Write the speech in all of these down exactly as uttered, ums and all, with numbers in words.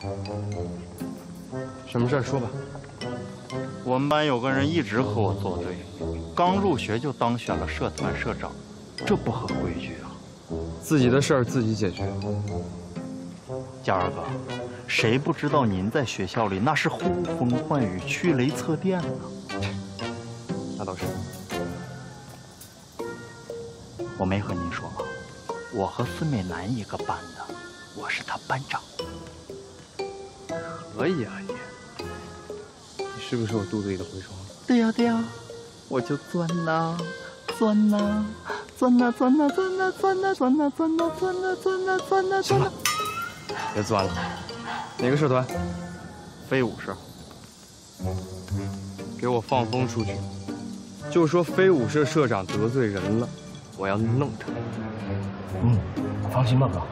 什么事儿说吧。 我们班有个人一直和我作对，刚入学就当选了社团社长，这不合规矩啊！ 自己的事儿自己解决。 嘉儿哥，谁不知道您在学校里那是呼风唤雨、驱雷测电呢？ 那倒是。 我没和您说吗？我和孙美楠一个班的，我是他班长。 可以啊，你。你是不是我肚子里的蛔虫？ 对呀对呀，我就钻呐，钻呐，钻呐钻呐钻呐钻呐钻呐钻呐钻呐钻呐钻呐钻呐。 别钻了。哪个社团？ 飞舞社。 给我放风出去，就说飞舞社社长得罪人了，我要弄他。 嗯，放心吧，哥。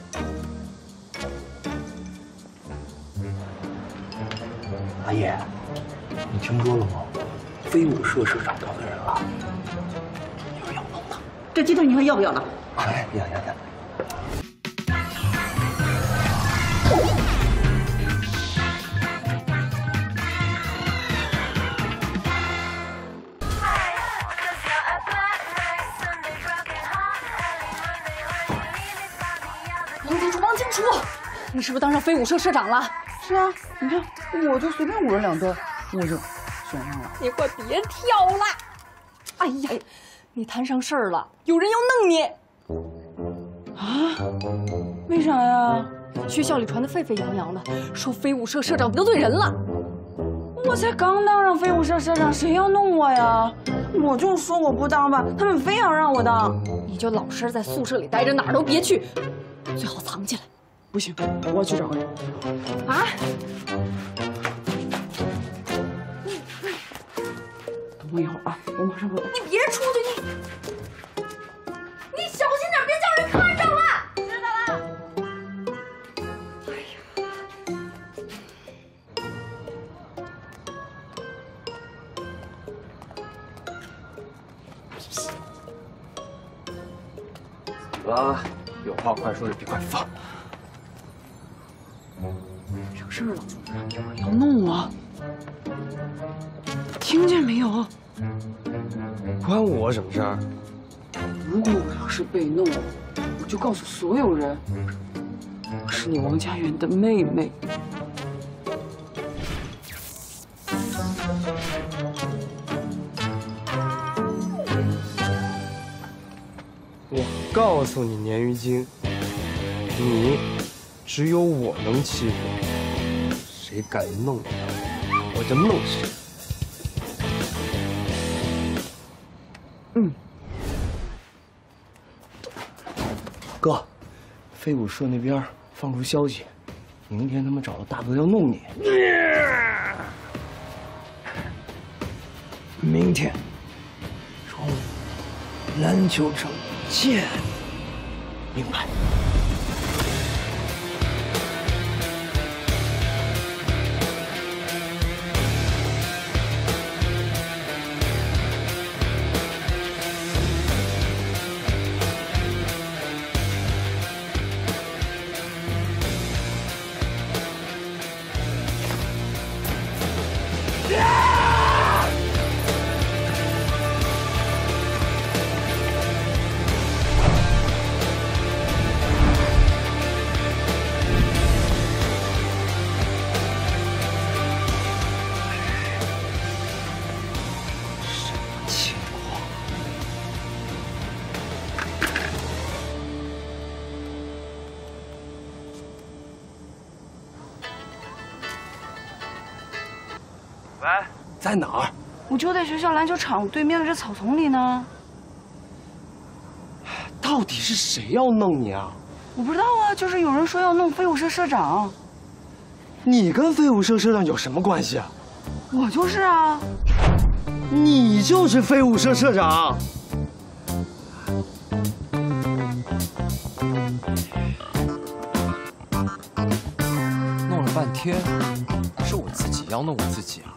阿爷，你听说了吗？飞舞社社长得罪人了，一会儿要弄他。 这鸡腿你还要不要了？ 哎呀呀呀！ 王金楚，王金楚，你是不是当上飞舞社社长了？ 是啊，你看，我就随便舞了两段，我就选上了。 你快别跳了！哎呀，你摊上事儿了，有人要弄你。 啊？为啥呀？ 学校里传得沸沸扬扬的，说飞舞社社长得罪人了。 我才刚当上飞舞社社长，谁要弄我呀？我就说我不当吧，他们非要让我当。 你就老实在宿舍里待着，哪儿都别去，最好藏起来。 不行，我要去找人。 啊！ 等我一会儿啊，我马上回来。 你别出去，你你小心点，别叫人看着了。知道了。哎呀！ 啊，有话快说，有屁快放。 惹事儿了，有人要弄我，听见没有？ 关我什么事儿？ 如果我要是被弄，我就告诉所有人，我是你王家园的妹妹。 我告诉你，鲶鱼精，你只有我能欺负，谁敢弄他，我就弄谁。 嗯。 哥，飞舞社那边放出消息，明天他们找到大哥要弄你。明天中午篮球场见，明白？ 喂，在哪儿？ 我就在学校篮球场对面的这草丛里呢。 到底是谁要弄你啊？ 我不知道啊，就是有人说要弄飞舞社社长。 你跟飞舞社社长有什么关系啊？ 我就是啊。 你就是飞舞社社长。 弄了半天，是我自己要弄我自己啊！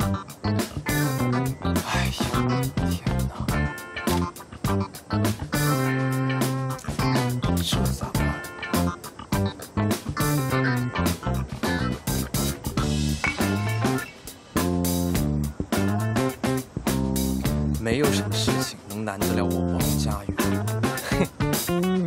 哎呀，天哪！这咋办？ 没有什么事情能难得了我王家园。哼。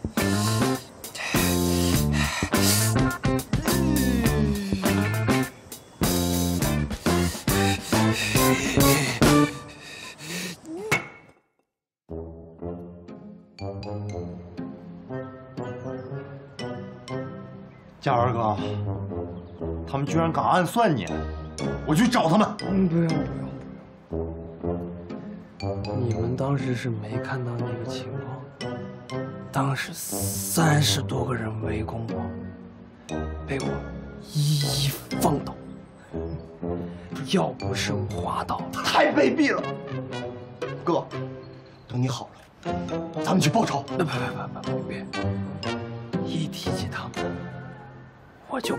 嘉儿哥，他们居然敢暗算你，我去找他们。 嗯，不用不用。你们当时是没看到那个情况，当时三十多个人围攻我，被我一一放倒。要不是我滑倒， 太卑鄙了！哥，等你好了，咱们去报仇。 别别别别别！一提起他们，我就……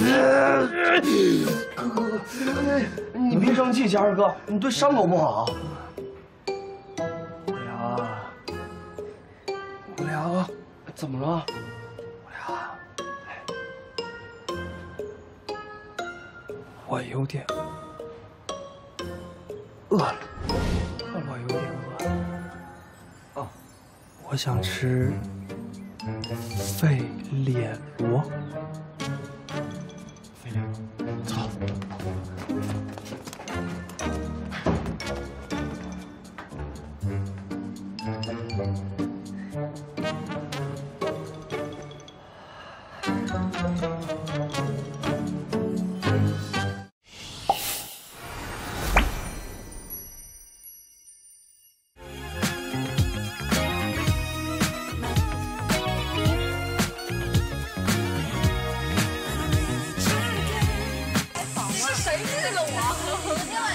哥哥哥，你别生气，嘉儿哥，你对伤口不好。 无聊啊，无聊啊，怎么了？无聊啊，我有点饿了，我有点饿了。哦，我想吃费列罗。 费列罗，走。 谁记得我？今晚